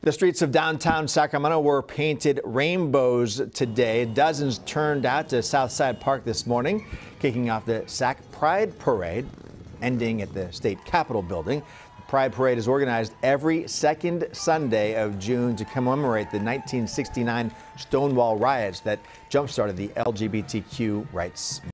The streets of downtown Sacramento were painted rainbows today. Dozens turned out to Southside Park this morning, kicking off the Sac Pride Parade, ending at the state capitol building. The Pride Parade is organized every second Sunday of June to commemorate the 1969 Stonewall riots that jump-started the LGBTQ rights